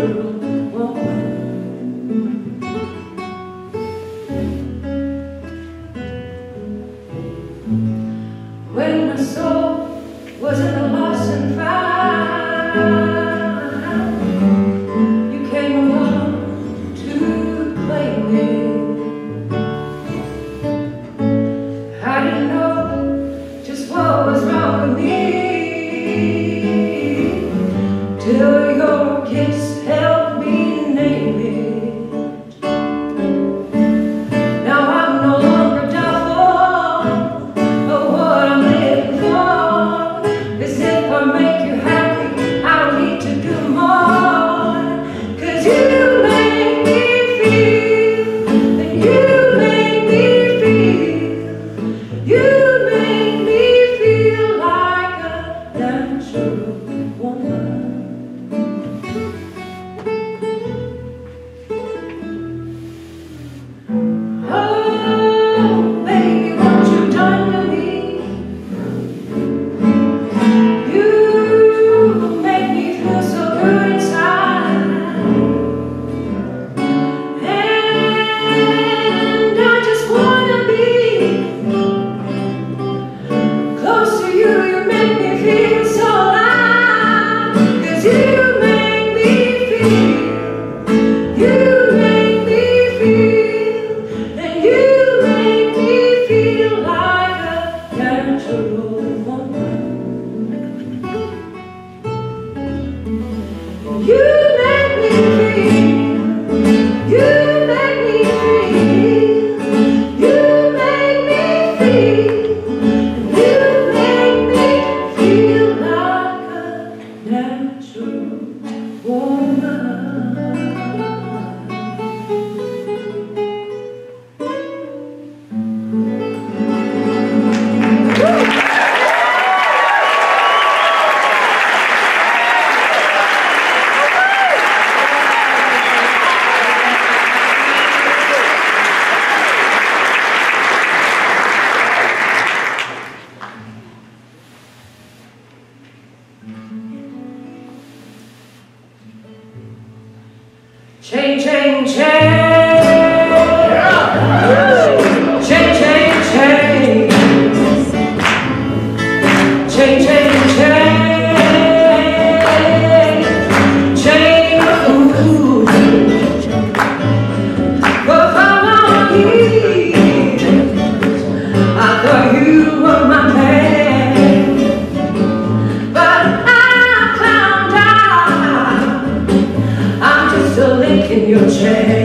natural woman. When my soul was in a lost and found, you came along to play with. I didn't know just what was wrong with me till your kiss helped me name it. Now I'm no longer doubtful of what I'm living for. 'Cause if I make you happy, I don't need to do more. 'Cause you make me feel, and you make me feel, you make me feel like a natural woman. Oh, baby, what you done to me? You make me feel so good inside, and I just wanna be close to you. You make me feel so alive, 'cause you make me feel, you make me feel, and you make me feel like a natural woman. You make me feel, you make me feel, you make me feel, you make me feel like a natural woman. Change, change, change. Change, change, change. Change, change, change. Change, ooh. But I'm on here. I thought you were my man, but I found out I'm just a link in your chain.